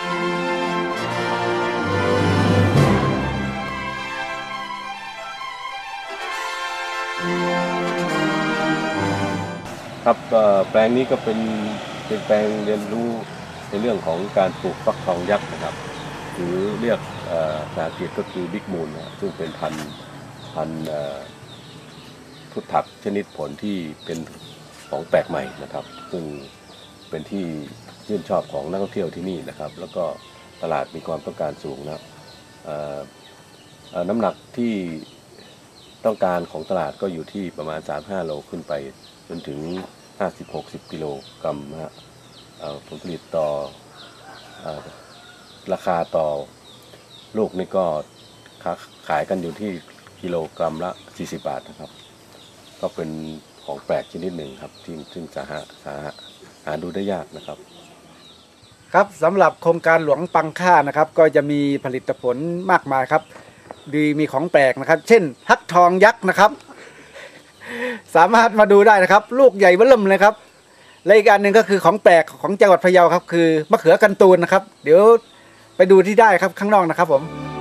ครับแปลงนี้ก็เป็นแปลงเรียนรู้ในเรื่องของการปลูกฟักทองยักษ์นะครับหรือเรียกภาษาอังกฤษก็คือบิ๊กมูนนะซึ่งเป็นพันธุ์พืชผักชนิดผลที่เป็นของแปลกใหม่นะครับซึ่งเป็นที่ชื่นชอบของนักท่องเที่ยวที่นี่นะครับแล้วก็ตลาดมีความต้องการสูงนะน้ำหนักที่ต้องการของตลาดก็อยู่ที่ประมาณ 3-5 โลขึ้นไปจนถึง 50-60 กิโลกรัมนะฮะผลผลิตต่อราคาต่อลูกนี่ก็ขายกันอยู่ที่กิโลกรัมละ40 บาทนะครับก็เป็นของแปลกชนิดหนึ่งครับที่ซึ่งจะหาดูได้ยากนะครับครับสำหรับโครงการหลวงปังค่านะครับก็จะมีผลิตผลมากมายครับมีของแปลกนะครับเช่นฟักทองยักษ์นะครับสามารถมาดูได้นะครับลูกใหญ่เบ้อเริ่มเลยครับและอีกอันหนึ่งก็คือของแปลกของจังหวัดพะเยาครับคือมะเขือกันตูนนะครับเดี๋ยวไปดูที่ได้ครับข้างนอกนะครับผม